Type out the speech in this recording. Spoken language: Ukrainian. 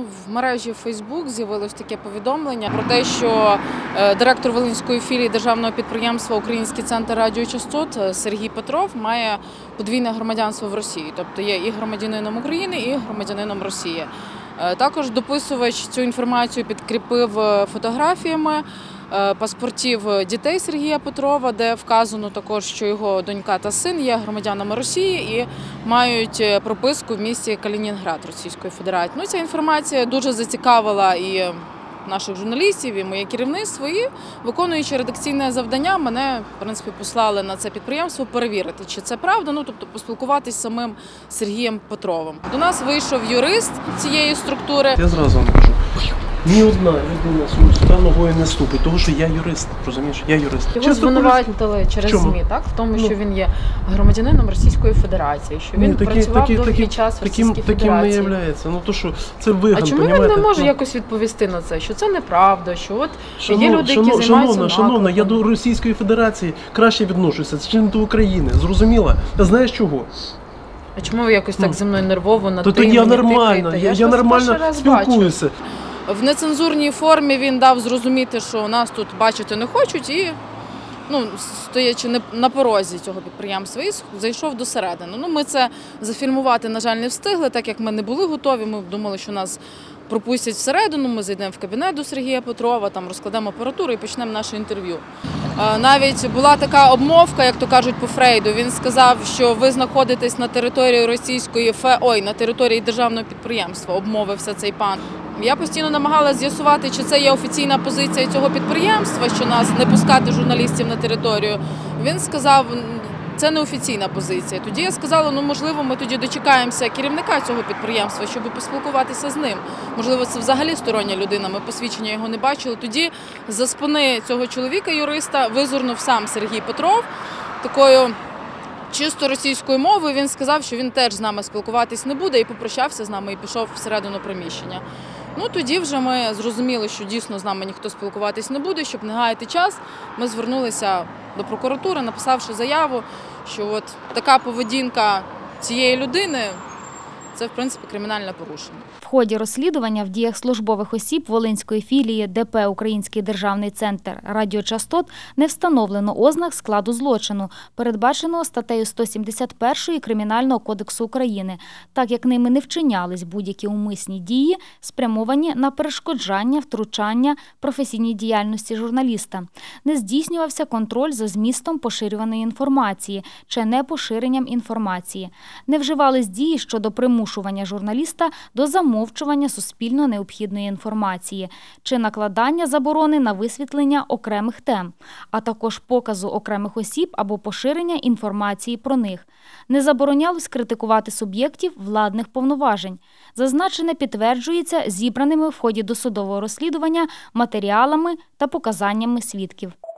В мережі Facebook з'явилось таке повідомлення про те, що директор Волинської філії державного підприємства «Український центр радіочастот» Сергій Петров має подвійне громадянство в Росії, тобто є і громадянином України, і громадянином Росії. Також дописувач цю інформацію підкріпив фотографіями паспортів дітей Сергія Петрова, де вказано також, що його донька та син є громадянами Росії і мають прописку в місті Калінінград Російської Федерації. Ця інформація дуже зацікавила і наших журналістів, і моє керівництво, і виконуючи редакційне завдання, мене, в принципі, послали на це підприємство перевірити, чи це правда, тобто поспілкуватись з самим Сергієм Петровим. До нас вийшов юрист цієї структури. Я зразу вам кажу, ні одна людина сюди ногою не ступить, тому що я юрист, розумієш, я юрист. Його звинуватили через ЗМІ, так? В тому, що він є громадянином Російської Федерації, що він працював довгий час в Російській Федерації. Таким не являється, то що це виган, а чому він не може якось відповісти на це, що це неправда, що от є люди, які займаються наклепом? Шановна, я до Російської Федерації краще відношуся, чим до України, зрозуміла? Ти знаєш чого? А чому ви якось так зі мною нервово на ти? То я нормально, я нормально спілкуюся. В нецензурній формі він дав зрозуміти, що нас тут бачити не хочуть, і, стоячи на порозі цього підприємства, і зайшов до середини. Ми це зафільмувати, на жаль, не встигли, так як ми не були готові, ми думали, що нас пропустять всередину, ми зайдемо в кабінет до Сергія Петрова, там розкладемо апаратуру і почнемо наше інтерв'ю. Навіть була така обмовка, як то кажуть по Фрейду, він сказав, що ви знаходитесь на території на території державного підприємства, обмовився цей пан. Я постійно намагалася з'ясувати, чи це є офіційна позиція цього підприємства, що нас не пускати журналістів на територію. Він сказав, це не офіційна позиція. Тоді я сказала, можливо, ми тоді дочекаємося керівника цього підприємства, щоб поспілкуватися з ним. Можливо, це взагалі стороння людина, ми посвідчення його не бачили. Тоді за спини цього чоловіка-юриста визирнув сам Сергій Петров такою чисто російською мовою. Він сказав, що він теж з нами спілкуватись не буде, і попрощався з нами, і пішов всередину приміщення. Тоді вже ми зрозуміли, що дійсно з нами ніхто спілкуватись не буде, щоб не гаяти час. Ми звернулися до прокуратури, написавши заяву, що от така поведінка цієї людини – це, в принципі, кримінальне порушення. В ході розслідування в діях службових осіб Волинської філії ДП «Український державний центр радіочастот» не встановлено ознак складу злочину, передбаченого статтею 171 Кримінального кодексу України, так як ними не вчинялись будь-які умисні дії, спрямовані на перешкоджання, втручання професійній діяльності журналіста. Не здійснювався контроль за змістом поширюваної інформації чи непоширенням інформації. Не вживались дії щодо примушування журналіста до замовчування суспільно необхідної інформації чи накладання заборони на висвітлення окремих тем, а також показу окремих осіб або поширення інформації про них. Не заборонялось критикувати суб'єктів владних повноважень. Зазначене підтверджується зібраними в ході досудового розслідування матеріалами та показаннями свідків.